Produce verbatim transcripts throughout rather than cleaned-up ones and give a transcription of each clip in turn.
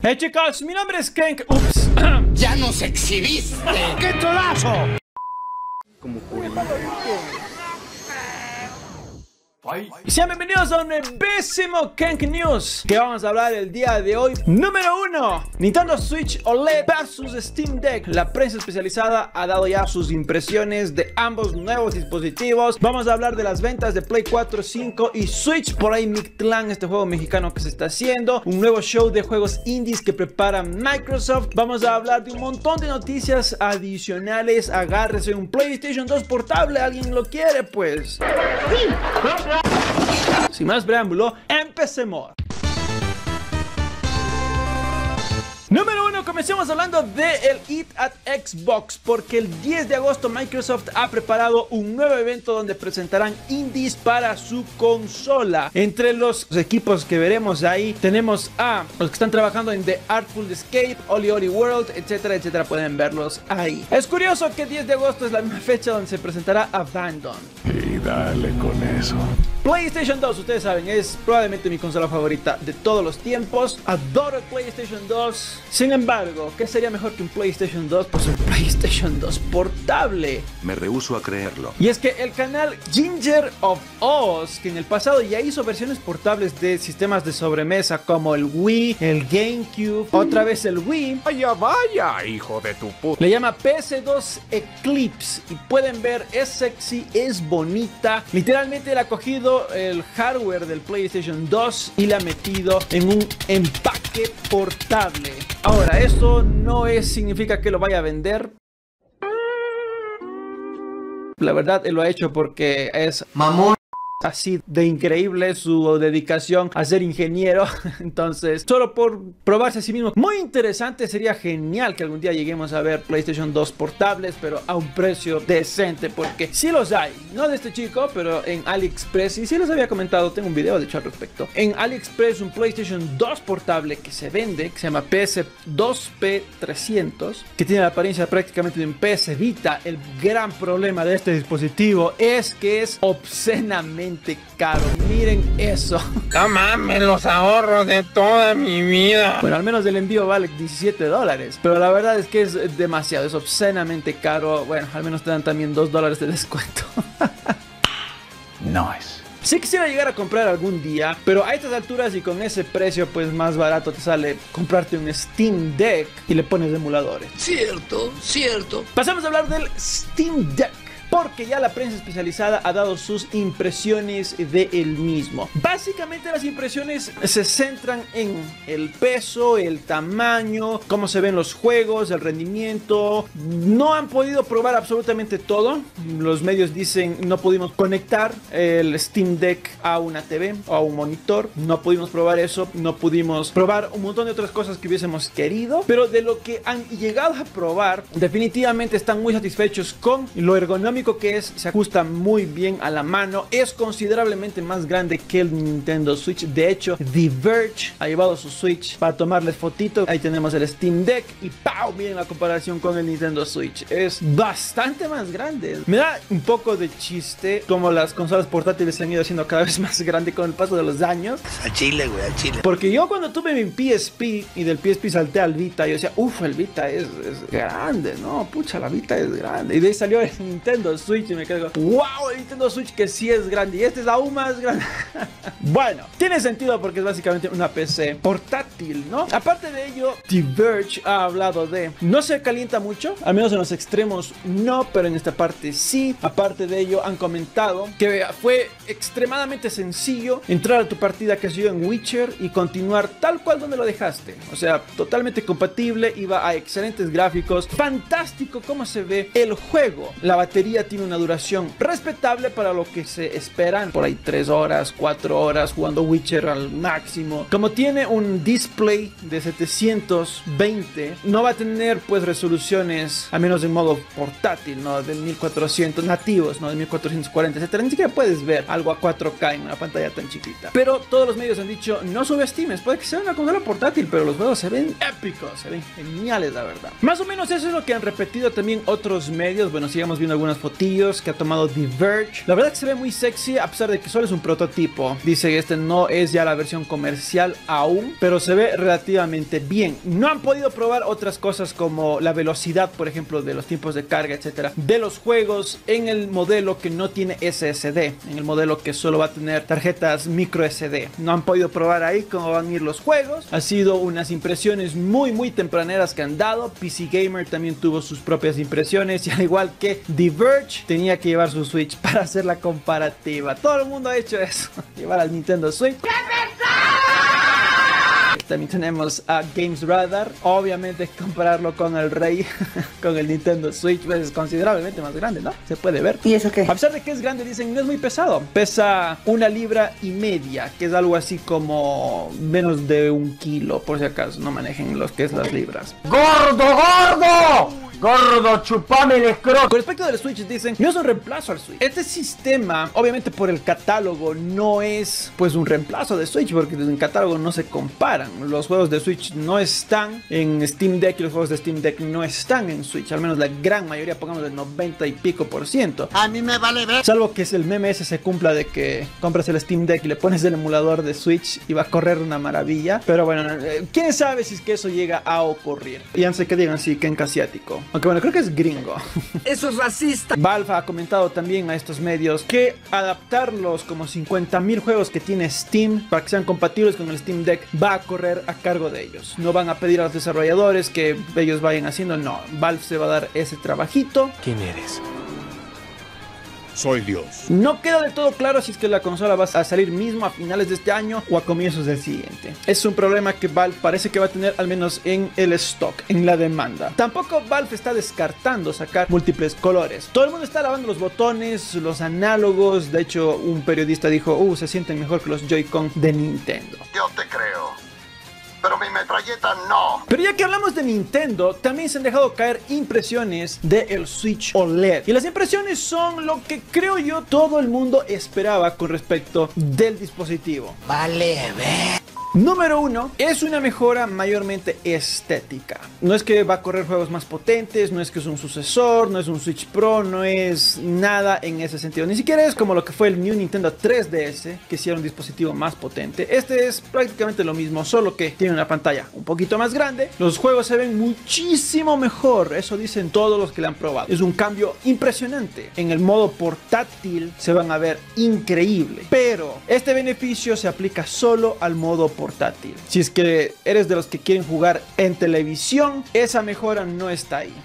Hey chicos, mi nombre es Kenk. Ups. ¡Ya nos exhibiste! ¡Qué cholazo! Como juvenil. Y sean bienvenidos a un nuevísimo Kenk News, que vamos a hablar el día de hoy. Número uno, Nintendo Switch O L E D versus Steam Deck. La prensa especializada ha dado ya sus impresiones de ambos nuevos dispositivos. Vamos a hablar de las ventas de Play cuatro, cinco y Switch. Por ahí Mictlan, este juego mexicano que se está haciendo, un nuevo show de juegos indies que prepara Microsoft. Vamos a hablar de un montón de noticias adicionales. Agárrese un PlayStation dos portable, ¿alguien lo quiere? Pues sin más preámbulo, empecemos. Número uno, comencemos hablando de el Eat at Xbox, porque el diez de agosto Microsoft ha preparado un nuevo evento donde presentarán indies para su consola. Entre los equipos que veremos ahí tenemos a los que están trabajando en The Artful Escape, Oli Oli World, etcétera, etcétera. Pueden verlos ahí. Es curioso que diez de agosto es la misma fecha donde se presentará Abandon. Y dale con eso. PlayStation dos, ustedes saben, es probablemente mi consola favorita de todos los tiempos. Adoro el PlayStation dos. Sin embargo, ¿qué sería mejor que un PlayStation dos? Pues un PlayStation dos portable. Me rehúso a creerlo. Y es que el canal Ginger of Oz, que en el pasado ya hizo versiones portables de sistemas de sobremesa como el Wii, el GameCube, otra vez el Wii. Vaya, vaya, hijo de tu puta. Le llama P S dos Eclipse y pueden ver, es sexy, es bonita. Literalmente le ha cogido el hardware del PlayStation dos y le ha metido en un empaque portable. Ahora, esto no es, significa que lo vaya a vender. La verdad, él lo ha hecho porque es mamón. Así de increíble su dedicación a ser ingeniero. Entonces, solo por probarse a sí mismo. Muy interesante, sería genial que algún día lleguemos a ver PlayStation dos portables, pero a un precio decente, porque sí los hay. No de este chico, pero en AliExpress, y sí les había comentado, tengo un video de hecho al respecto. En AliExpress, un PlayStation dos portable que se vende, que se llama P S dos P trescientos, que tiene la apariencia prácticamente de un P S Vita. El gran problema de este dispositivo es que es obscenamente caro. Miren eso. No mames, los ahorros de toda mi vida. Bueno, al menos el envío vale diecisiete dólares, pero la verdad es que es demasiado, es obscenamente caro. Bueno, al menos te dan también dos dólares de descuento. Nice. Sí quisiera llegar a comprar algún día, pero a estas alturas y con ese precio pues más barato te sale comprarte un Steam Deck y le pones emuladores. Cierto, cierto. Pasamos a hablar del Steam Deck, porque ya la prensa especializada ha dado sus impresiones de el mismo. Básicamente las impresiones se centran en el peso, el tamaño, cómo se ven los juegos, el rendimiento. No han podido probar absolutamente todo. Los medios dicen no pudimos conectar el Steam Deck a una T V o a un monitor. No pudimos probar eso. No pudimos probar un montón de otras cosas que hubiésemos querido. Pero de lo que han llegado a probar, definitivamente están muy satisfechos con lo ergonómico que es, se ajusta muy bien a la mano, es considerablemente más grande que el Nintendo Switch. De hecho, The Verge ha llevado su Switch para tomarles fotitos. Ahí tenemos el Steam Deck y ¡pau! Miren la comparación con el Nintendo Switch, es bastante más grande. Me da un poco de chiste como las consolas portátiles se han ido haciendo cada vez más grande con el paso de los años. A Chile, güey, a Chile. Porque yo cuando tuve mi P S P y del P S P salté al Vita, yo decía, uff, el Vita es, es grande, no, pucha, la Vita es grande. Y de ahí salió el Nintendo Switch y me quedo, wow, el Nintendo Switch que sí es grande y este es aún más grande. Bueno, tiene sentido porque es básicamente una P C portátil, ¿no? Aparte de ello, The Verge ha hablado de no se calienta mucho, al menos en los extremos no, pero en esta parte sí. Aparte de ello, han comentado que fue extremadamente sencillo entrar a tu partida que siguió en Witcher y continuar tal cual donde lo dejaste. O sea, totalmente compatible, iba a excelentes gráficos, fantástico cómo se ve el juego. La batería tiene una duración respetable para lo que se esperan, por ahí tres horas, cuatro horas jugando Witcher al máximo. Como tiene un display de setecientos veinte, no va a tener pues resoluciones, a menos en modo portátil, no de mil cuatrocientos nativos, no de mil cuatrocientos cuarenta, etcétera. Ni siquiera puedes ver algo a cuatro K en una pantalla tan chiquita. Pero todos los medios han dicho, no subestimes, puede que sea una consola portátil, pero los juegos se ven épicos, se ven geniales, la verdad. Más o menos eso es lo que han repetido también otros medios. Bueno, sigamos viendo algunas fotillos que ha tomado The Verge. La verdad que se ve muy sexy, a pesar de que solo es un prototipo. Dice que este no es ya la versión comercial aún, pero se ve relativamente bien. No han podido probar otras cosas como la velocidad, por ejemplo, de los tiempos de carga, etcétera, de los juegos en el modelo que no tiene S S D, en el modelo que solo va a tener tarjetas micro S D. No han podido probar ahí cómo van a ir los juegos. Ha sido unas impresiones muy muy tempraneras que han dado. P C Gamer también tuvo sus propias impresiones, y al igual que The Verge, tenía que llevar su Switch para hacer la comparativa. Todo el mundo ha hecho eso, llevar al Nintendo Switch. También tenemos a Games Radar. Obviamente compararlo con el Rey, con el Nintendo Switch, pues es considerablemente más grande, ¿no? Se puede ver. ¿Y eso qué? A pesar de que es grande, dicen no es muy pesado. Pesa una libra y media, que es algo así como menos de un kilo, por si acaso no manejen los que es las libras. ¡Gordo, gordo! Gordo, chupame el escroto. Con respecto del Switch, dicen no es un reemplazo al Switch. Este sistema, obviamente por el catálogo, no es pues un reemplazo de Switch, porque en el catálogo no se comparan. Los juegos de Switch no están en Steam Deck y los juegos de Steam Deck no están en Switch. Al menos la gran mayoría, pongamos el noventa y pico por ciento. A mí me vale ver. Salvo que el meme ese se cumpla de que compras el Steam Deck y le pones el emulador de Switch y va a correr una maravilla. Pero bueno, quién sabe si es que eso llega a ocurrir. Y antes que digan sí, Ken asiático. Aunque bueno, creo que es gringo. Eso es racista. Valve ha comentado también a estos medios que adaptar los como cincuenta mil juegos que tiene Steam para que sean compatibles con el Steam Deck va a correr a cargo de ellos. No van a pedir a los desarrolladores que ellos vayan haciendo, no. Valve se va a dar ese trabajito. ¿Quién eres? Soy Dios. No queda del todo claro si es que la consola va a salir mismo a finales de este año o a comienzos del siguiente. Es un problema que Valve parece que va a tener, al menos en el stock, en la demanda. Tampoco Valve está descartando sacar múltiples colores. Todo el mundo está lavando los botones, los análogos. De hecho, un periodista dijo, uh, se sienten mejor que los Joy-Con de Nintendo. Yo te creo, pero mi metralleta no. Pero ya que hablamos de Nintendo, también se han dejado caer impresiones del Switch O L E D. Y las impresiones son lo que creo yo todo el mundo esperaba con respecto del dispositivo. Vale, ver. Número uno, es una mejora mayormente estética. No es que va a correr juegos más potentes, no es que es un sucesor, no es un Switch Pro, no es nada en ese sentido. Ni siquiera es como lo que fue el New Nintendo tres D S, que sí era un dispositivo más potente. Este es prácticamente lo mismo, solo que tiene una pantalla un poquito más grande. Los juegos se ven muchísimo mejor, eso dicen todos los que la han probado. Es un cambio impresionante. En el modo portátil se van a ver increíble. Pero este beneficio se aplica solo al modo portátil. portátil. Si es que eres de los que quieren jugar en televisión, esa mejora no está ahí.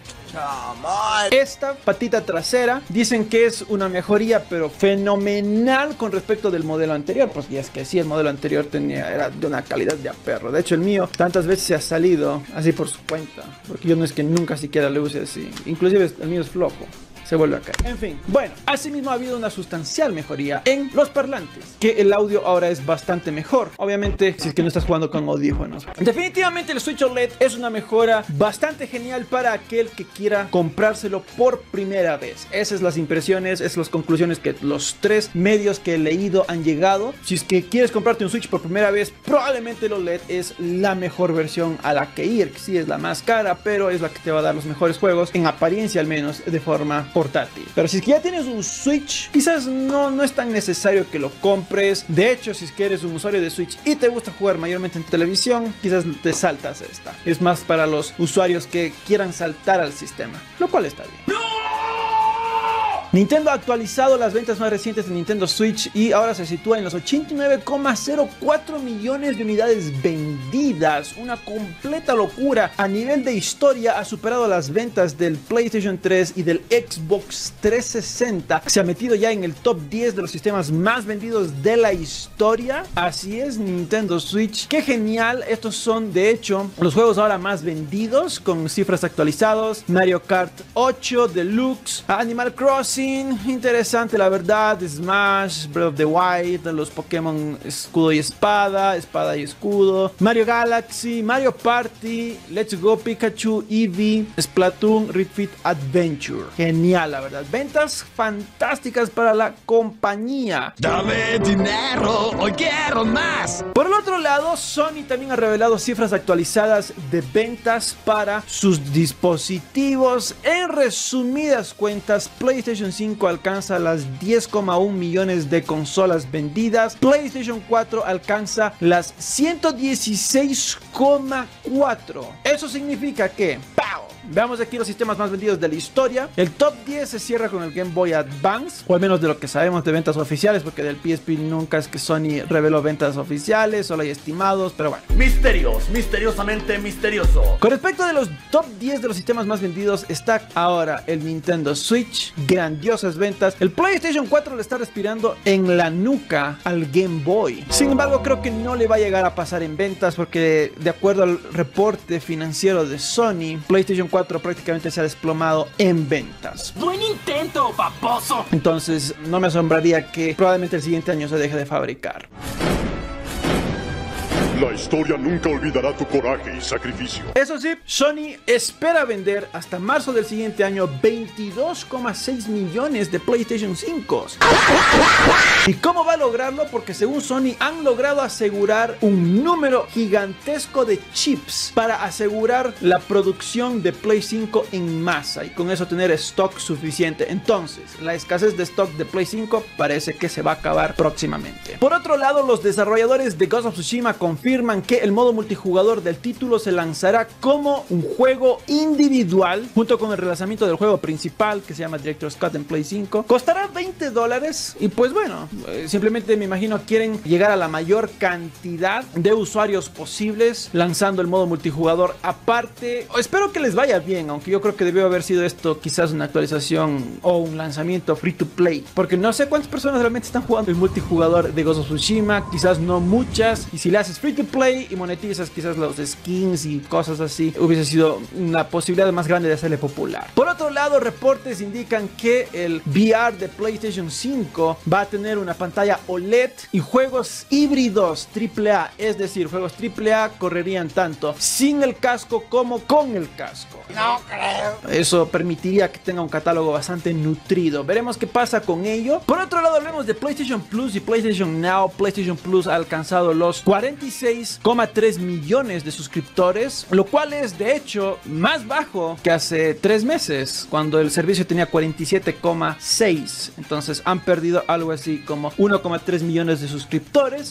Esta patita trasera dicen que es una mejoría pero fenomenal con respecto del modelo anterior, pues y es que sí, el modelo anterior tenía, era de una calidad de a perro. De hecho el mío tantas veces se ha salido así por su cuenta, porque yo no es que nunca siquiera le use así, inclusive el mío es flojo, se vuelve a caer. En fin, bueno, asimismo ha habido una sustancial mejoría en los parlantes, que el audio ahora es bastante mejor, obviamente si es que no estás jugando con audífonos. Definitivamente el Switch O L E D es una mejora bastante genial para aquel que quiera comprárselo por primera vez. Esas son las impresiones, esas son las conclusiones que los tres medios que he leído han llegado. Si es que quieres comprarte un Switch por primera vez, probablemente el O L E D es la mejor versión a la que ir. Sí, es la más cara, pero es la que te va a dar los mejores juegos, en apariencia al menos, de forma portátil. Pero si es que ya tienes un Switch, quizás no, no es tan necesario que lo compres. De hecho, si es que eres un usuario de Switch y te gusta jugar mayormente en televisión, quizás te saltas esta. Es más para los usuarios que quieran saltar al sistema, lo cual está bien. ¡No! Nintendo ha actualizado las ventas más recientes de Nintendo Switch y ahora se sitúa en los ochenta y nueve coma cero cuatro millones de unidades vendidas. Una completa locura. A nivel de historia ha superado las ventas del PlayStation tres y del Xbox trescientos sesenta. Se ha metido ya en el top diez de los sistemas más vendidos de la historia. Así es, Nintendo Switch. ¡Qué genial! Estos son, de hecho, los juegos ahora más vendidos con cifras actualizadas. Mario Kart ocho Deluxe, Animal Crossing, interesante la verdad, Smash, Breath of the Wild, los Pokémon Escudo y Espada, Espada y Escudo, Mario Galaxy, Mario Party, Let's Go Pikachu, Eevee, Splatoon, Ring Fit Adventure. Genial la verdad, ventas fantásticas para la compañía. Dame dinero, hoy quiero más. Por el otro lado, Sony también ha revelado cifras actualizadas de ventas para sus dispositivos. En resumidas cuentas, PlayStation PlayStation cinco alcanza las diez coma uno millones de consolas vendidas. PlayStation cuatro alcanza las ciento dieciséis coma cuatro. Eso significa que ¡pau! Veamos aquí los sistemas más vendidos de la historia. El top diez se cierra con el Game Boy Advance, o al menos de lo que sabemos de ventas oficiales, porque del P S P nunca es que Sony reveló ventas oficiales, solo hay estimados, pero bueno. Misterios, misteriosamente misterioso. Con respecto de los top diez de los sistemas más vendidos, está ahora el Nintendo Switch, grandiosas ventas. El PlayStation cuatro le está respirando en la nuca al Game Boy. Sin embargo, creo que no le va a llegar a pasar en ventas, porque de acuerdo al reporte financiero de Sony, PlayStation cuatro prácticamente se ha desplomado en ventas. ¡Buen intento, paposo! Entonces, no me asombraría que probablemente el siguiente año se deje de fabricar. La historia nunca olvidará tu coraje y sacrificio. Eso sí, Sony espera vender hasta marzo del siguiente año veintidós coma seis millones de PlayStation cinco. ¿Y cómo va a lograrlo? Porque según Sony han logrado asegurar un número gigantesco de chips para asegurar la producción de Play cinco en masa y con eso tener stock suficiente. Entonces, la escasez de stock de Play cinco parece que se va a acabar próximamente. Por otro lado, los desarrolladores de Ghost of Tsushima confirman que el modo multijugador del título se lanzará como un juego individual junto con el relanzamiento del juego principal, que se llama Director's Cut en Play cinco. Costará veinte dólares y pues bueno, simplemente me imagino quieren llegar a la mayor cantidad de usuarios posibles lanzando el modo multijugador aparte. Espero que les vaya bien, aunque yo creo que debió haber sido esto quizás una actualización o un lanzamiento free to play, porque no sé cuántas personas realmente están jugando el multijugador de Ghost of Tsushima, quizás no muchas, y si le haces free to play y monetizas quizás los skins y cosas así, hubiese sido una posibilidad más grande de hacerle popular. Por otro lado, reportes indican que el V R de PlayStation cinco va a tener una pantalla O L E D y juegos híbridos triple A, es decir, juegos triple A correrían tanto sin el casco como con el casco. No creo. Eso permitiría que tenga un catálogo bastante nutrido. Veremos qué pasa con ello. Por otro lado, hablemos de PlayStation Plus y PlayStation Now. PlayStation Plus ha alcanzado los cuarenta y seis coma tres millones de suscriptores, lo cual es de hecho más bajo que hace tres meses cuando el servicio tenía cuarenta y siete coma seis. Entonces han perdido algo así como uno coma tres millones de suscriptores.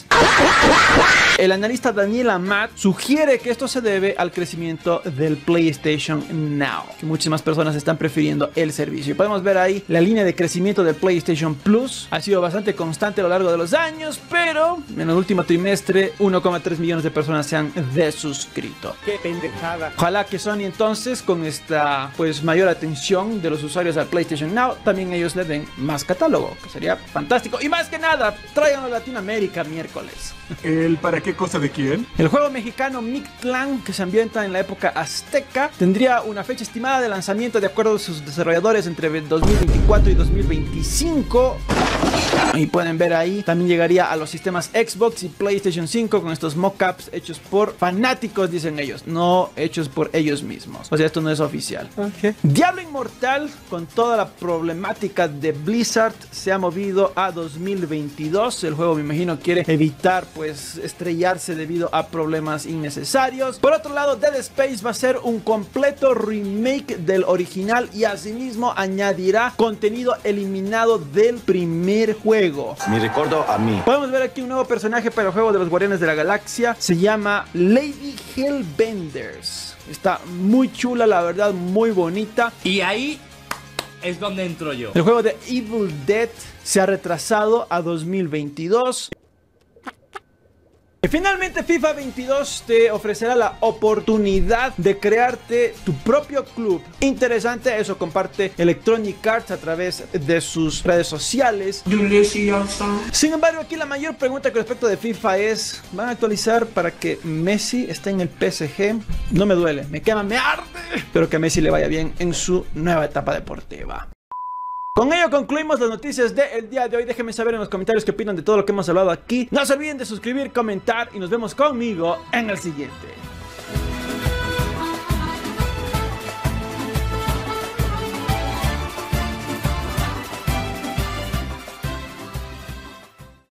El analista Daniel Amat sugiere que esto se debe al crecimiento del PlayStation Now, que muchas más personas están prefiriendo el servicio. Podemos ver ahí la línea de crecimiento del PlayStation Plus ha sido bastante constante a lo largo de los años, pero en el último trimestre uno coma tres millones de personas se han desuscrito. ¡Qué pendejada! Ojalá que Sony entonces, con esta pues mayor atención de los usuarios al PlayStation Now, también ellos le den más catálogo, que sería fantástico. Y más que nada, traigan a Latinoamérica miércoles. ¿El para qué cosa de quién? El juego mexicano Mictlán, que se ambienta en la época azteca, tendría una fecha estimada de lanzamiento de acuerdo a sus desarrolladores entre dos mil veinticuatro y dos mil veinticinco. Y pueden ver ahí, también llegaría a los sistemas Xbox y PlayStation cinco con estos mockups hechos por fanáticos, dicen ellos, no hechos por ellos mismos. O sea, esto no es oficial. Okay. Diablo Inmortal, con toda la problemática de Blizzard, se ha movido a dos mil veintidós. El juego, me imagino, quiere evitar pues estrellarse debido a problemas innecesarios. Por otro lado, Dead Space va a ser un completo remake del original y asimismo añadirá contenido eliminado del primer juego. Mi recuerdo a mí. Podemos ver aquí un nuevo personaje para el juego de los Guardianes de la Galaxia. Se llama Lady Hellbenders. Está muy chula, la verdad, muy bonita. Y ahí es donde entro yo. El juego de Evil Dead se ha retrasado a dos mil veintidós. Y finalmente FIFA veintidós te ofrecerá la oportunidad de crearte tu propio club. Interesante, eso comparte Electronic Arts a través de sus redes sociales. Sin embargo, aquí la mayor pregunta con respecto de FIFA es: ¿van a actualizar para que Messi esté en el P S G? No me duele, me quema, me arde, pero que a Messi le vaya bien en su nueva etapa deportiva. Con ello concluimos las noticias del día de hoy. Déjenme saber en los comentarios qué opinan de todo lo que hemos hablado aquí. No se olviden de suscribir, comentar y nos vemos conmigo en el siguiente.